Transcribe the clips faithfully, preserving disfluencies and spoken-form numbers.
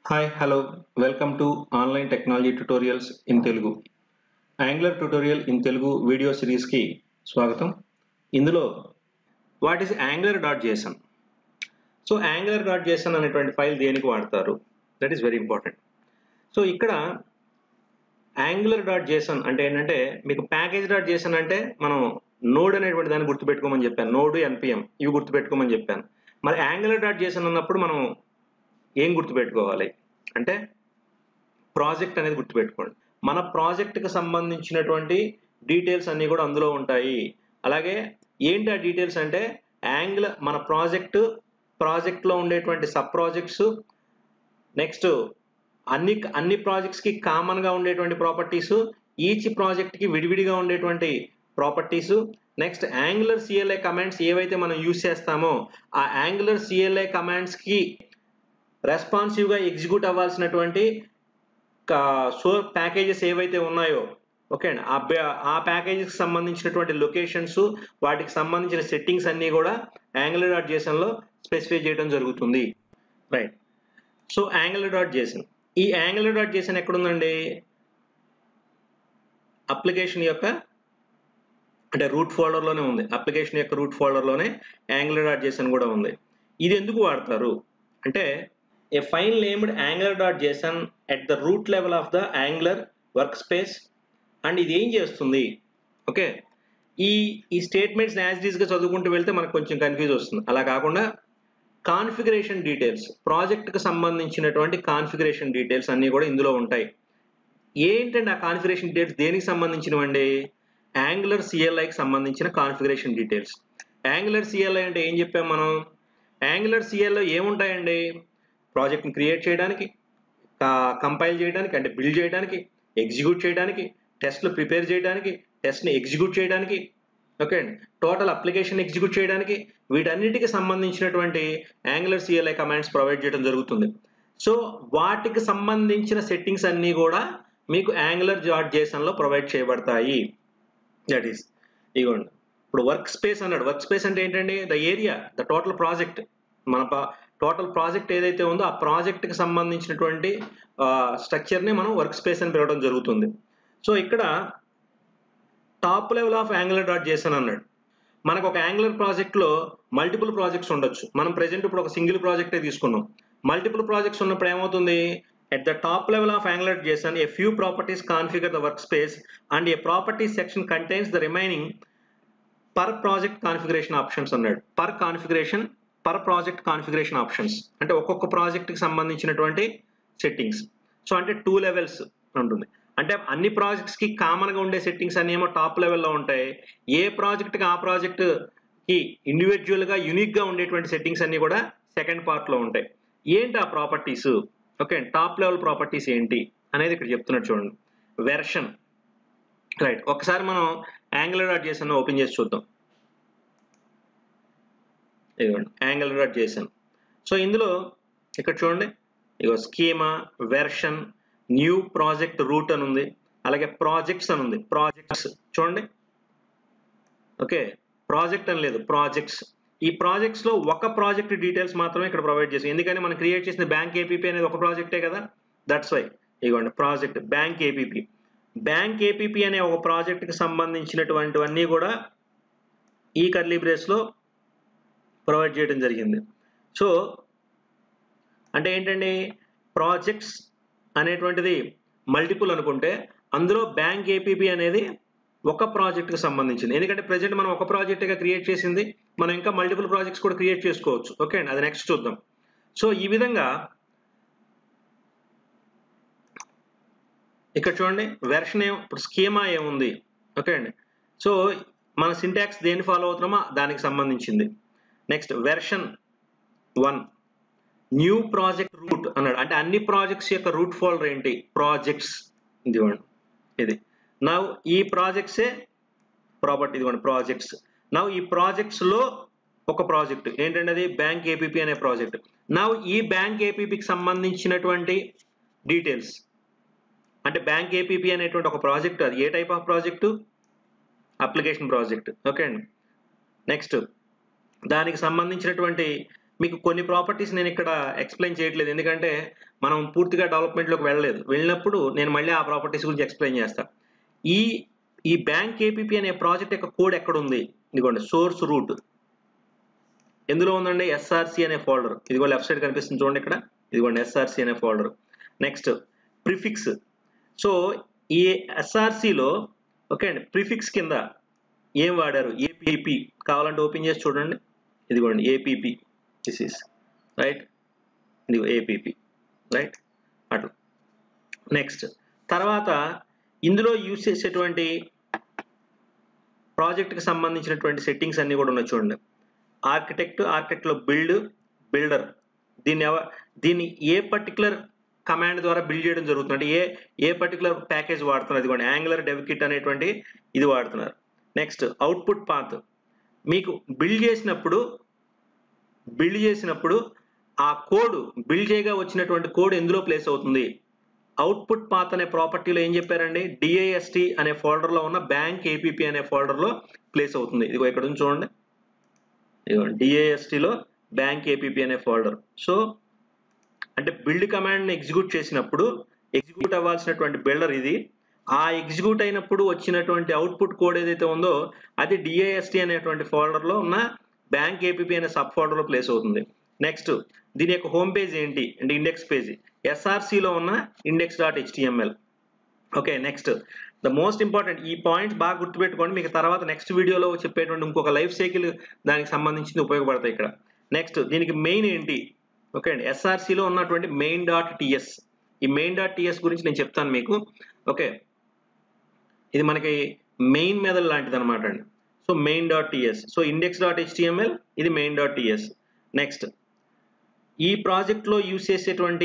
Hi hello welcome to online technology tutorials in Telugu Angular tutorial in Telugu video సిరీస్కి స్వాగతం. ఇందులో what is Angular dot JSON. So Angular dot JSON అనేటువంటి file దేనికి వాడతారు, that is very important. So ఇక్కడ Angular dot JSON అంటే ఏంటంటే మీకు ప్యాకేజ్ డాట్ జేసన్ అంటే మనం నోడ్ అనేటువంటి దాన్ని గుర్తుపెట్టుకోమని చెప్పాను, నోడ్ ఎన్పిఎం ఇవి గుర్తుపెట్టుకోమని చెప్పాను. మరి యాంగులర్ డాట్ జేసన్ అన్నప్పుడు మనం ఏం గుర్తుపెట్టుకోవాలి అంటే ప్రాజెక్ట్ అనేది గుర్తుపెట్టుకోండి. మన ప్రాజెక్ట్కి సంబంధించినటువంటి డీటెయిల్స్ అన్నీ కూడా అందులో ఉంటాయి. అలాగే ఏంటి ఆ డీటెయిల్స్ అంటే యాంగులర్ మన ప్రాజెక్ట్ ప్రాజెక్ట్లో ఉండేటువంటి సబ్ ప్రాజెక్ట్స్, నెక్స్ట్ అన్ని అన్ని ప్రాజెక్ట్స్కి కామన్గా ఉండేటువంటి ప్రాపర్టీస్, ఈచ్ ప్రాజెక్ట్కి విడివిడిగా ఉండేటువంటి properties, next Angular CLI commands ఏవైతే మనం యూజ్ చేస్తామో ఆ యాంగులర్ సిఎల్ఐ కమాండ్స్కి రెస్పాన్సివ్గా ఎగ్జిక్యూట్ అవ్వాల్సినటువంటి సో ప్యాకేజెస్ ఏవైతే ఉన్నాయో ఓకే అండి, ఆ ప్యాకేజెస్కి సంబంధించినటువంటి లొకేషన్స్, వాటికి సంబంధించిన సెట్టింగ్స్ అన్నీ కూడా యాంగులర్ డాట్ జేసన్లో స్పెసిఫై చేయడం జరుగుతుంది. Right. So Angular dot JSON, ఈ యాంగులర్ డాట్ జేసన్ ఎక్కడుందండి? అప్లికేషన్ యొక్క అంటే రూట్ ఫోల్డర్లోనే ఉంది. అప్లికేషన్ యొక్క రూట్ ఫోల్డర్లోనే యాంగులర్ డాట్ జేసన్ కూడా ఉంది. ఇది ఎందుకు వాడతారు అంటే a file named angular.json at the root level of the Angular workspace. And ఇది ఏం చేస్తుంది ఓకే, ఈ ఈ స్టేట్మెంట్స్ యాజ్ ఈజ్గా చదువుకుంటూ వెళ్తే మనకు కొంచెం కన్ఫ్యూజ్ వస్తుంది. అలా కాకుండా కాన్ఫిగరేషన్ డీటెయిల్స్, ప్రాజెక్ట్కి సంబంధించినటువంటి కాన్ఫిగరేషన్ డీటెయిల్స్ అన్నీ కూడా ఇందులో ఉంటాయి. ఏంటంటే ఆ కాన్ఫిగరేషన్ డీటెయిల్స్ దేనికి సంబంధించినవండి? యాంగులర్ సిఎల్ఐకి సంబంధించిన కాన్ఫిగరేషన్ డీటెయిల్స్. యాంగులర్ సిఎల్ఐ అంటే ఏం చెప్పాం మనం? యాంగులర్ సిఎల్ఐ ఏముంటాయండి? ప్రాజెక్ట్ని క్రియేట్ చేయడానికి, కంపైల్ చేయడానికి అంటే బిల్డ్ చేయడానికి, ఎగ్జిక్యూట్ చేయడానికి, టెస్ట్లు ప్రిపేర్ చేయడానికి, టెస్ట్ని ఎగ్జిక్యూట్ చేయడానికి, ఓకే అండి, టోటల్ అప్లికేషన్ ఎగ్జిక్యూట్ చేయడానికి, వీటన్నిటికి సంబంధించినటువంటి యాంగులర్ సిఎల్ఐ కమాండ్స్ ప్రొవైడ్ చేయడం జరుగుతుంది. సో వాటికి సంబంధించిన సెట్టింగ్స్ అన్నీ కూడా మీకు యాంగులర్ డాట్ జేసన్లో ప్రొవైడ్ చేయబడతాయి. దట్ ఈస్ ఇగోండి, ఇప్పుడు వర్క్ స్పేస్ అన్నాడు. వర్క్ స్పేస్ అంటే ఏంటండి? The area, the total project. మన టోటల్ ప్రాజెక్ట్ ఏదైతే ఉందో ఆ ప్రాజెక్ట్కి సంబంధించినటువంటి స్ట్రక్చర్ని మనం వర్క్ స్పేస్ అని పిలవడం జరుగుతుంది. సో ఇక్కడ top level of Angular dot JSON అన్నాడు. మనకు ఒక యాంగులర్ ప్రాజెక్ట్లో మల్టిపుల్ ప్రాజెక్ట్స్ ఉండొచ్చు. మనం ప్రెజెంట్ ఇప్పుడు ఒక సింగిల్ ప్రాజెక్టే తీసుకున్నాం. మల్టిపుల్ ప్రాజెక్ట్స్ ఉన్నప్పుడు ఏమవుతుంది? At the top level of angular json a few properties configure the workspace and a properties section contains the remaining per project configuration options అన్నాడు. Per configuration per project configuration options అంటే ఒక్కొక్క ప్రాజెక్ట్కి సంబంధించినటువంటి settings. So అంటే two levels ఉంటుంది. అంటే అన్ని ప్రాజెక్ట్స్కి కామన్గా ఉండే సెట్టింగ్స్ అన్నీ ఏమో టాప్ లెవెల్లో ఉంటాయి. ఏ ప్రాజెక్ట్కి ఆ ప్రాజెక్ట్కి ఇండివిజువల్గా యూనిక్గా ఉండేటువంటి సెట్టింగ్స్ అన్నీ కూడా సెకండ్ పార్ట్లో ఉంటాయి. ఏంటి ఆ properties? Okay, top level properties ఏంటి అనేది ఇక్కడ చెప్తున్నట్టు చూడండి. వెర్షన్. రైట్, ఒకసారి మనం యాంగులర్ డాట్ జేసన్ ఓపెన్ చేసి చూద్దాం. ఇదిగోండి యాంగులర్ డాట్ జేసన్. సో ఇందులో ఇక్కడ చూడండి, ఇగో schema, version, new project root అని ఉంది, అలాగే ప్రాజెక్ట్స్ అని ఉంది. ప్రాజెక్ట్స్ చూడండి, ఓకే, ప్రాజెక్ట్ అని లేదు, ప్రాజెక్ట్స్. ఈ ప్రాజెక్ట్స్లో ఒక ప్రాజెక్ట్ డీటెయిల్స్ మాత్రమే ఇక్కడ ప్రొవైడ్ చేసాం. ఎందుకని మనం క్రియేట్ చేసిన బ్యాంక్ ఏపీపీ అనేది ఒక ప్రాజెక్టే కదా, దట్స్ వై. ఇదిగోండి project bank APP. Bank APP అనే ఒక ప్రాజెక్ట్కి సంబంధించినటువంటివన్నీ కూడా ఈ కర్లీ బ్రేస్లో ప్రొవైడ్ చేయడం జరిగింది. సో అంటే ఏంటండి, ప్రాజెక్ట్స్ అనేటువంటిది మల్టిపుల్ అనుకుంటే అందులో బ్యాంక్ ఏపీపీ అనేది ఒక ప్రాజెక్ట్కి సంబంధించింది. ఎందుకంటే ప్రెజెంట్ మనం ఒక ప్రాజెక్ట్గా క్రియేట్ చేసింది, మనం ఇంకా మల్టిపుల్ ప్రాజెక్ట్స్ కూడా క్రియేట్ చేసుకోవచ్చు. ఓకే అండి, అది నెక్స్ట్ చూద్దాం. సో ఈ విధంగా ఇక్కడ చూడండి, వెర్షన్ ఏం, ఇప్పుడు స్కీమా ఏముంది, ఓకే అండి. సో మన సింటాక్స్ దేన్ని ఫాలో అవుతున్నామో దానికి సంబంధించింది. Next version one, new project root అన్నాడు. అంటే అన్ని ప్రాజెక్ట్స్ యొక్క రూట్ ఫోల్డర్ ఏంటి? ప్రాజెక్ట్స్. ఇదిగోండి ఇది. నా ఈ ప్రాజెక్ట్సే ప్రాపర్టీ, ఇదిగోండి ప్రాజెక్ట్స్. నా ఈ ప్రాజెక్ట్స్లో ఒక ప్రాజెక్ట్ ఏంటంటే అది బ్యాంక్ ఏపీపీ అనే ప్రాజెక్ట్. నా ఈ బ్యాంక్ ఏపీపీకి సంబంధించినటువంటి డీటెయిల్స్ అంటే బ్యాంక్ ఏపీపీ అనేటువంటి ఒక ప్రాజెక్ట్, అది ఏ type of project? Application project. Okay అండి. నెక్స్ట్ దానికి సంబంధించినటువంటి మీకు కొన్ని ప్రాపర్టీస్ నేను ఇక్కడ ఎక్స్ప్లెయిన్ చేయట్లేదు ఎందుకంటే మనం పూర్తిగా డెవలప్మెంట్లోకి వెళ్ళలేదు. వెళ్ళినప్పుడు నేను మళ్ళీ ఆ ప్రాపర్టీస్ గురించి ఎక్స్ప్లెయిన్ చేస్తాను. ఈ ఈ బ్యాంక్ ఏపీపీ అనే ప్రాజెక్ట్ యొక్క కోడ్ ఎక్కడ ఉంది? ఇదిగోండి సోర్స్ రూట్ ఎందులో ఉందండి? ఎస్ఆర్సి అనే ఫోల్డర్. ఇదిగో లెఫ్ట్ సైడ్ కనిపిస్తుంది చూడండి ఇక్కడ. ఇదిగోండి ఎస్ఆర్సి అనే ఫోల్డర్. Next prefix. సో ఈ ఎస్ఆర్సిలో ఓకే అండి ప్రిఫిక్స్ కింద ఏం వాడారు? ఏపీపీ. కావాలంటే ఓపెన్ చేసి చూడండి. ఇదిగోండి ఏపీపీ. This is right. ఇదిగో ఏపీపీ రైట్ అట్లా. నెక్స్ట్ తర్వాత ఇందులో యూజ్ చేసేటువంటి ప్రాజెక్ట్కి సంబంధించినటువంటి సెట్టింగ్స్ అన్నీ కూడా ఉన్నాయి చూడండి. ఆర్కిటెక్ట్, ఆర్కిటెక్ట్లో బిల్డ్, బిల్డర్. దీన్ని ఎవ దీన్ని ఏ పర్టికులర్ కమాండ్ ద్వారా బిల్డ్ చేయడం జరుగుతుంది అంటే ఏ ఏ పర్టికులర్ ప్యాకేజ్ వాడుతున్నారు? ఇదిగోండి యాంగులర్ డెవ్ కిట్ అనేటువంటి ఇది వాడుతున్నారు. Next output path. మీకు బిల్డ్ చేసినప్పుడు బిల్డ్ చేసినప్పుడు ఆ కోడ్ బిల్డ్ చేయగా వచ్చినటువంటి కోడ్ ఎందులో ప్లేస్ అవుతుంది? అవుట్పుట్ పాత్ అనే ప్రాపర్టీలో ఏం చెప్పారండి? డిఐఎస్టి అనే ఫోల్డర్లో ఉన్న బ్యాంక్ ఏపీపీ అనే ఫోల్డర్లో ప్లేస్ అవుతుంది. ఇదిగో ఇక్కడ నుంచి చూడండి. ఇదిగో డిఐఎస్టిలో బ్యాంక్ ఏపీపీ అనే ఫోల్డర్. సో అంటే బిల్డ్ కమాండ్ని ఎగ్జిక్యూట్ చేసినప్పుడు ఎగ్జిక్యూట్ అవ్వాల్సినటువంటి బిల్డర్ ఇది. ఆ ఎగ్జిక్యూట్ అయినప్పుడు వచ్చినటువంటి అవుట్పుట్ కోడ్ ఏదైతే ఉందో అది డిఐఎస్టి అనేటువంటి ఫోల్డర్లో ఉన్న బ్యాంక్ ఏపీపీ అనే సబ్ ఫోల్డర్లో ప్లేస్ అవుతుంది. నెక్స్ట్ దీని యొక్క హోమ్ పేజ్ ఏంటి అంటే ఇండెక్స్ పేజీ. ఎస్ఆర్సిలో ఉన్న index dot HTML. Okay next the most important ఈ పాయింట్స్ బాగా గుర్తుపెట్టుకోండి. మీకు తర్వాత నెక్స్ట్ వీడియోలో చెప్పేటువంటి ఇంకొక లైఫ్ సైకిల్ దానికి సంబంధించింది ఉపయోగపడతాయి ఇక్కడ. నెక్స్ట్ దీనికి మెయిన్ ఏంటి? ఓకే అండి ఎస్ఆర్సిలో ఉన్నటువంటి మెయిన్ డాట్ టిఎస్. ఈ మెయిన్ డాట్ టిఎస్ గురించి నేను చెప్తాను మీకు. ఓకే ఇది మనకి మెయిన్ మెథడ్ లాంటిది అనమాట అండి. So main dot TS. So index dot HTML ఇది మెయిన్ డాట్ టిఎస్. నెక్స్ట్ ఈ ప్రాజెక్ట్లో యూజ్ చేసేటువంటి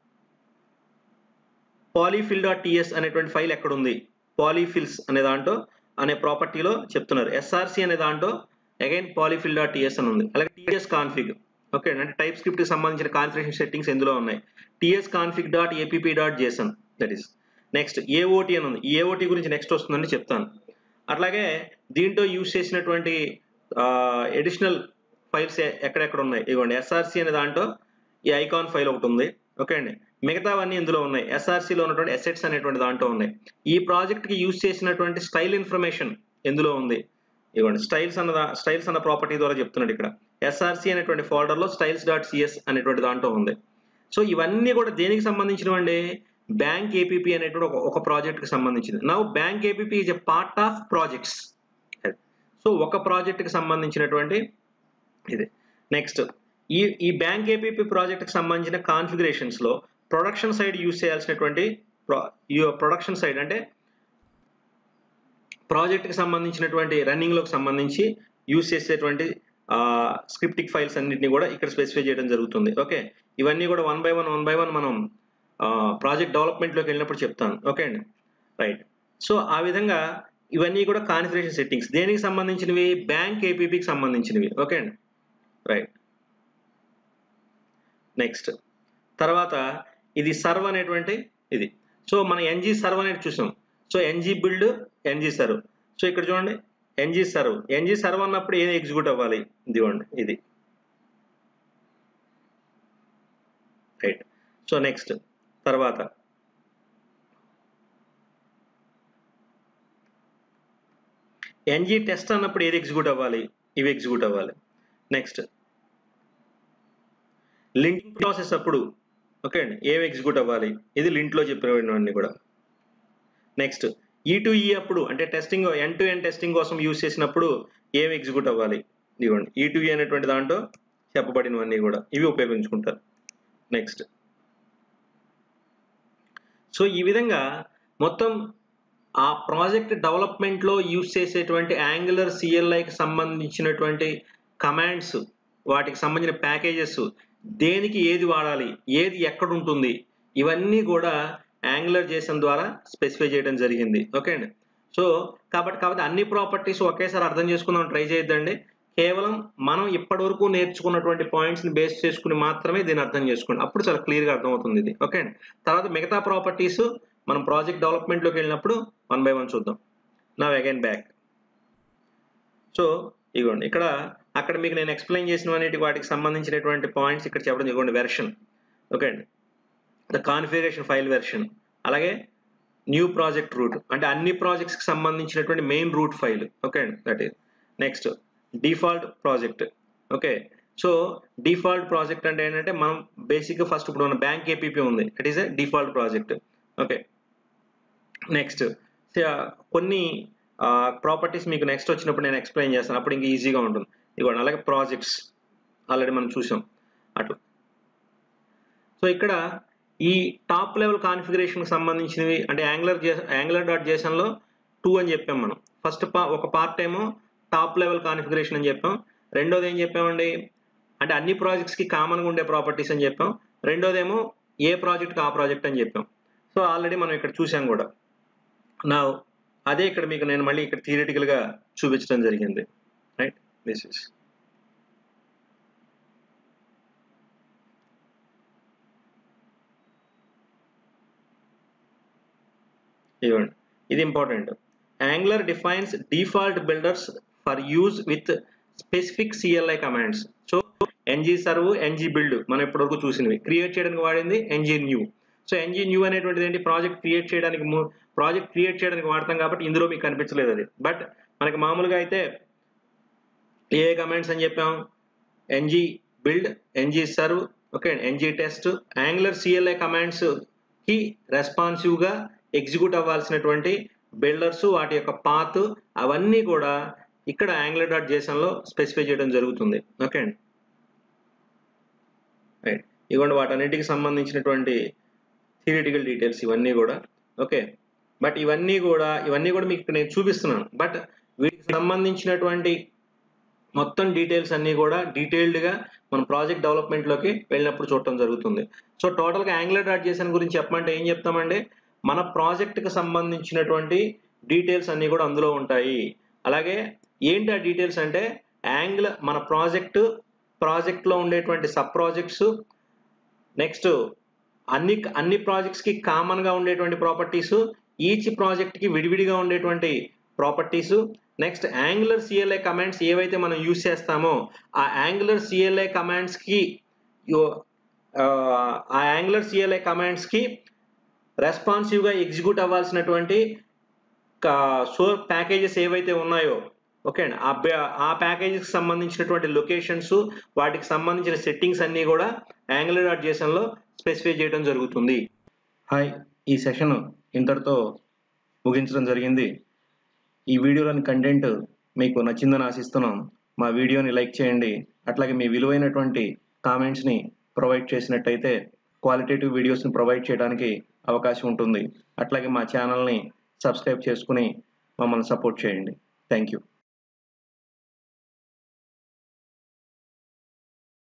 పాలీఫిల్ డాట్ టిఎస్ అనేటువంటి ఫైల్ ఎక్కడ ఉంది? పాలీఫిల్స్ అనే దాంట్లో అనే ప్రాపర్టీలో చెప్తున్నారు. ఎస్ఆర్సి అనే దాంట్లో అగైన్ పాలీఫిల్ డాట్ టిఎస్ అని ఉంది. అలాగే టిఎస్ కాన్ఫిగ్. ఓకే అంటే టైప్ స్క్రిప్ట్కి సంబంధించిన కాన్ఫిగరేషన్ సెట్టింగ్స్ ఎందులో ఉన్నాయి? TS config dot APP dot JSON that is. Next AOT అని ఉంది. ఈ ఏఓటీ గురించి నెక్స్ట్ వస్తుందని చెప్తాను. అట్లాగే దీంట్లో యూజ్ చేసినటువంటి ఎడిషనల్ ఫైల్స్ ఎక్కడెక్కడ ఉన్నాయి? ఇవ్వండి ఎస్ఆర్సి అనే దాంట్లో ఈ ఐకాన్ ఫైల్ ఒకటి ఉంది. ఓకే అండి మిగతావన్నీ ఇందులో ఉన్నాయి. ఎస్ఆర్సిలో ఉన్నటువంటి అసెట్స్ అనేటువంటి దాంట్లో ఉన్నాయి. ఈ ప్రాజెక్ట్కి యూజ్ చేసినటువంటి స్టైల్ ఇన్ఫర్మేషన్ ఎందులో ఉంది? ఇవ్వండి స్టైల్స్ అన్న స్టైల్స్ అన్న ప్రాపర్టీ ద్వారా చెప్తున్నాడు ఇక్కడ. ఎస్ఆర్సి అనేటువంటి ఫోల్డర్లో స్టైల్స్ డాట్ సిఎస్ అనేటువంటి దాంట్లో ఉంది. సో ఇవన్నీ కూడా దేనికి సంబంధించినవండి? బ్యాంక్ ఏపీపీ అనేటువంటి ఒక ఒక ప్రాజెక్ట్కి సంబంధించింది. Now bank APP is a part of projects. So ఒక ప్రాజెక్ట్కి సంబంధించినటువంటి ఇది. నెక్స్ట్ ఈ ఈ బ్యాంక్ ఏపీపీ ప్రాజెక్ట్కి సంబంధించిన కాన్ఫిగరేషన్స్లో ప్రొడక్షన్ సైడ్ యూజ్ చేయాల్సినటువంటి ప్రొడక్షన్ సైడ్ అంటే ప్రాజెక్ట్కి సంబంధించినటువంటి రన్నింగ్లోకి సంబంధించి యూజ్ చేసేటువంటి స్క్రిప్టిక్ ఫైల్స్ అన్నింటినీ కూడా ఇక్కడ స్పెసిఫై చేయడం జరుగుతుంది. ఓకే ఇవన్నీ కూడా one by one one by one మనం ప్రాజెక్ట్ డెవలప్మెంట్లోకి వెళ్ళినప్పుడు చెప్తాను. ఓకే అండి రైట్. సో ఆ విధంగా ఇవన్నీ కూడా కాన్ఫిగరేషన్ సెట్టింగ్స్ దేనికి సంబంధించినవి? బ్యాంక్ ఏపీపీకి సంబంధించినవి. ఓకే అండి రైట్. నెక్స్ట్ తర్వాత ఇది సర్వ్ అనేటువంటి ఇది. సో మన ఎన్జీ సర్వ్ అనేది చూసాం. So NG build, NG serve. So ఇక్కడ చూడండి ఎన్జీ సర్వ్. ఎన్జీ సర్వ్ అన్నప్పుడు ఏది ఎగ్జిక్యూట్ అవ్వాలి? ఇదిగోండి ఇది రైట్. సో నెక్స్ట్ తర్వాత ఎన్జీ టెస్ట్ అన్నప్పుడు ఏది ఎగ్జిక్యూట్ అవ్వాలి? ఇవి ఎగ్జిక్యూట్ అవ్వాలి. నెక్స్ట్ లింక్ ప్రాసెస్ అప్పుడు ఓకే అండి ఏవి ఎగ్జిక్యూట్ అవ్వాలి? ఇది లింట్లో చెప్పినవన్నీ కూడా. నెక్స్ట్ ఈ టు ఈ అప్పుడు అంటే testing end to end testing కోసం యూజ్ చేసినప్పుడు ఏవి ఎగ్జిక్యూట్ అవ్వాలి? ఇవ్వండి ఈ టు ఈ అనేటువంటి దాంట్లో చెప్పబడినవన్నీ కూడా ఇవి ఉపయోగించుకుంటారు. నెక్స్ట్ సో ఈ విధంగా మొత్తం ఆ ప్రాజెక్ట్ డెవలప్మెంట్లో యూజ్ చేసేటువంటి యాంగులర్ సిఎల్ఐకి సంబంధించినటువంటి కమాండ్స్ వాటికి సంబంధించిన ప్యాకేజెస్ దేనికి ఏది వాడాలి, ఏది ఎక్కడ ఉంటుంది, ఇవన్నీ కూడా యాంగులర్ జేసన్ ద్వారా స్పెసిఫై చేయడం జరిగింది. ఓకే అండి. సో కాబట్టి కాబట్టి అన్ని ప్రాపర్టీస్ ఒకేసారి అర్థం చేసుకుందాం ట్రై చేయొద్దండి. కేవలం మనం ఇప్పటి వరకు నేర్చుకున్నటువంటి పాయింట్స్ని బేస్ చేసుకుని మాత్రమే దీన్ని అర్థం చేసుకోండి. అప్పుడు చాలా క్లియర్గా అర్థమవుతుంది ఇది. ఓకే అండి. తర్వాత మిగతా ప్రాపర్టీస్ మనం ప్రాజెక్ట్ డెవలప్మెంట్లోకి వెళ్ళినప్పుడు వన్ బై వన్ చూద్దాం. నా అగైన్ బ్యాక్. సో ఇదిగోండి ఇక్కడ అక్కడ మీకు నేను ఎక్స్ప్లెయిన్ చేసినవన్నిటి వాటికి సంబంధించినటువంటి పాయింట్స్ ఇక్కడ చెప్పడం జరిగింది. వెర్షన్, ఓకే అండి, ద కాన్ఫిగరేషన్ ఫైల్ వెర్షన్, అలాగే న్యూ ప్రాజెక్ట్ రూట్ అంటే అన్ని ప్రాజెక్ట్స్కి సంబంధించినటువంటి మెయిన్ రూట్ ఫైల్, ఓకే అండి, that is next default project. Okay, so default project అంటే ఏంటంటే మనం బేసిక్గా ఫస్ట్ ఇప్పుడు మన బ్యాంక్ ఏపీపీ ఉంది, it is a default project. Okay, next కొన్ని ప్రాపర్టీస్ మీకు నెక్స్ట్ వచ్చినప్పుడు నేను ఎక్స్ప్లెయిన్ చేస్తాను, అప్పుడు ఇంకా ఈజీగా ఉంటుంది. ఇవ్వండి, అలాగే ప్రాజెక్ట్స్ ఆల్రెడీ మనం చూసాం అటు. సో ఇక్కడ ఈ టాప్ లెవెల్ కాన్ఫిగరేషన్కి సంబంధించినవి అంటే యాంగులర్ యాంగులర్ డాట్ జేసన్లో టూ అని చెప్పాం మనం. ఫస్ట్ పా ఒక పార్ట్ ఏమో టాప్ లెవెల్ కాన్ఫిగరేషన్ అని చెప్పాం, రెండోది ఏం చెప్పామండి అంటే అన్ని ప్రాజెక్ట్స్కి కామన్గా ఉండే ప్రాపర్టీస్ అని చెప్పాం, రెండోదేమో ఏ ప్రాజెక్ట్కి ఆ ప్రాజెక్ట్ అని చెప్పాం. సో ఆల్రెడీ మనం ఇక్కడ చూసాం కూడా. నా అదే ఇక్కడ మీకు నేను మళ్ళీ ఇక్కడ థియరిటికల్గా చూపించడం జరిగింది, రైట్. దిస్ ఇస్ ఇవ్వండి, ఇది important. Angular defines default builders for use with specific CLI commands. So NG serve, NG build మనం ఇప్పటివరకు చూసినవి. క్రియేట్ చేయడానికి వాడింది NG new. So NG new అనేటువంటిది ఏంటి, ప్రాజెక్ట్ క్రియేట్ చేయడానికి ప్రాజెక్ట్ క్రియేట్ చేయడానికి వాడతాం కాబట్టి ఇందులో మీకు కనిపించలేదు అది. బట్ మనకి మామూలుగా అయితే ఏ కమాండ్స్ అని చెప్పాం, NG build, NG serve, okay, NG test. Angular CLI commands కి రెస్పాన్సివ్ గా ఎగ్జిక్యూట్ అవ్వాల్సినటువంటి బిల్డర్స్, వాటి యొక్క పాత్, అవన్నీ కూడా ఇక్కడ యాంగులర్ డాట్ జేసన్ లో స్పెసిఫై చేయడం జరుగుతుంది. ఓకే అండి, రైట్. ఇవ్వండి వాటన్నిటికి సంబంధించినటువంటి థియరిటికల్ డీటెయిల్స్ ఇవన్నీ కూడా. ఓకే, బట్ ఇవన్నీ కూడా ఇవన్నీ కూడా మీకు నేను చూపిస్తున్నాను, బట్ వీటికి సంబంధించినటువంటి మొత్తం డీటెయిల్స్ అన్నీ కూడా డీటెయిల్డ్గా మనం ప్రాజెక్ట్ డెవలప్మెంట్లోకి వెళ్ళినప్పుడు చూడటం జరుగుతుంది. సో టోటల్గా యాంగులర్ డాట్ జేసన్ గురించి చెప్పమంటే ఏం చెప్తామండి, మన ప్రాజెక్ట్కి సంబంధించినటువంటి డీటెయిల్స్ అన్నీ కూడా అందులో ఉంటాయి. అలాగే ఏంటి ఆ డీటెయిల్స్ అంటే యాంగులర్ మన ప్రాజెక్టు ప్రాజెక్ట్లో ఉండేటువంటి సబ్ ప్రాజెక్ట్స్, నెక్స్ట్ అన్ని అన్ని ప్రాజెక్ట్స్కి కామన్గా ఉండేటువంటి ప్రాపర్టీస్, ఈచ్ ప్రాజెక్ట్కి విడివిడిగా ఉండేటువంటి properties, next Angular CLI commands ఏవైతే మనం యూజ్ చేస్తామో ఆ యాంగులర్ సిఎల్ఐ కమాండ్స్కి ఆ యాంగులర్ సిఎల్ఐ కమాండ్స్కి రెస్పాన్సివ్గా ఎగ్జిక్యూట్ అవ్వాల్సినటువంటి సో ప్యాకేజెస్ ఏవైతే ఉన్నాయో, ఓకే అండి, ఆ ప్యాకేజెస్కి సంబంధించినటువంటి లొకేషన్స్, వాటికి సంబంధించిన సెట్టింగ్స్ అన్నీ కూడా యాంగులర్ డాట్ జేసన్లో స్పెసిఫై చేయడం జరుగుతుంది. హాయ్, ఈ సెషన్ ఇంతటితో ముగించడం జరిగింది. ఈ వీడియోలోని కంటెంట్ మీకు నచ్చిందని ఆశిస్తున్నాం. మా వీడియోని లైక్ చేయండి, అట్లాగే మీ విలువైనటువంటి కామెంట్స్ని ప్రొవైడ్ చేసినట్టయితే క్వాలిటేటివ్ వీడియోస్ని ప్రొవైడ్ చేయడానికి అవకాశం ఉంటుంది. అట్లాగే మా ఛానల్ని సబ్స్క్రైబ్ చేసుకుని మమ్మల్ని సపోర్ట్ చేయండి. Thank you.